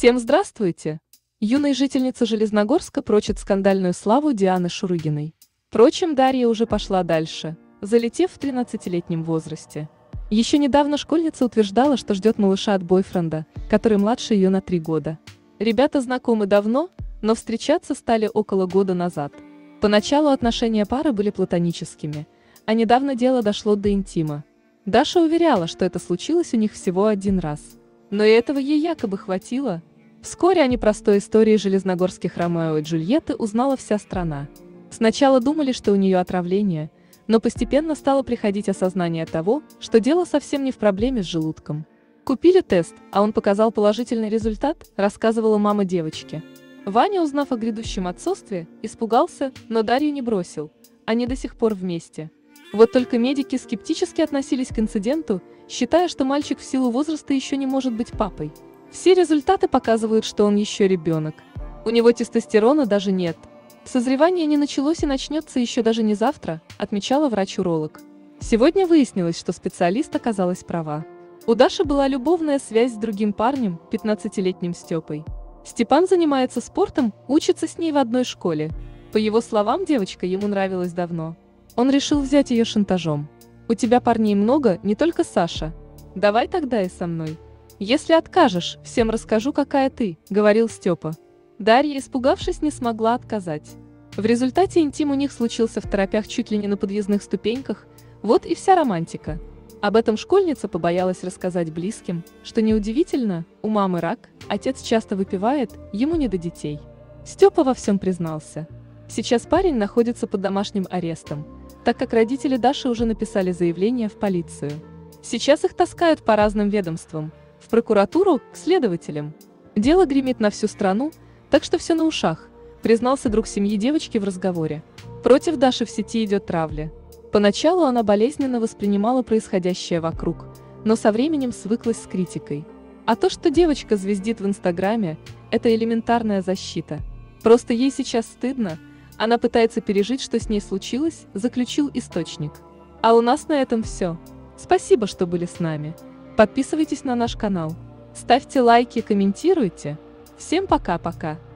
Всем здравствуйте! Юная жительница Железногорска прочит скандальную славу Дианы Шурыгиной. Впрочем, Дарья уже пошла дальше, залетев в 13-летнем возрасте. Еще недавно школьница утверждала, что ждет малыша от бойфренда, который младше ее на 3 года. Ребята знакомы давно, но встречаться стали около года назад. Поначалу отношения пары были платоническими, а недавно дело дошло до интима. Даша уверяла, что это случилось у них всего один раз. Но и этого ей якобы хватило. Вскоре о непростой истории железногорских Ромео и Джульетты узнала вся страна. Сначала думали, что у нее отравление, но постепенно стало приходить осознание того, что дело совсем не в проблеме с желудком. Купили тест, а он показал положительный результат, рассказывала мама девочки. Ваня, узнав о грядущем отцовстве, испугался, но Дарью не бросил. Они до сих пор вместе. Вот только медики скептически относились к инциденту, считая, что мальчик в силу возраста еще не может быть папой. Все результаты показывают, что он еще ребенок. У него тестостерона даже нет. Созревание не началось и начнется еще даже не завтра, отмечала врач-уролог. Сегодня выяснилось, что специалист оказалась права. У Даши была любовная связь с другим парнем, 15-летним Степой. Степан занимается спортом, учится с ней в одной школе. По его словам, девочка ему нравилась давно. Он решил взять ее шантажом. «У тебя парней много, не только Саша. Давай тогда и со мной. Если откажешь, всем расскажу, какая ты», — говорил Степа. Дарья, испугавшись, не смогла отказать. В результате интим у них случился второпях чуть ли не на подъездных ступеньках. Вот и вся романтика. Об этом школьница побоялась рассказать близким, что неудивительно, у мамы рак, отец часто выпивает, ему не до детей. Степа во всем признался. Сейчас парень находится под домашним арестом, так как родители Даши уже написали заявление в полицию. Сейчас их таскают по разным ведомствам, в прокуратуру, к следователям. Дело гремит на всю страну, так что все на ушах, признался друг семьи девочки в разговоре. Против Даши в сети идет травля. Поначалу она болезненно воспринимала происходящее вокруг, но со временем свыклась с критикой. А то, что девочка звездит в Инстаграме, это элементарная защита. Просто ей сейчас стыдно, она пытается пережить, что с ней случилось, заключил источник. А у нас на этом все. Спасибо, что были с нами. Подписывайтесь на наш канал. Ставьте лайки, комментируйте. Всем пока-пока.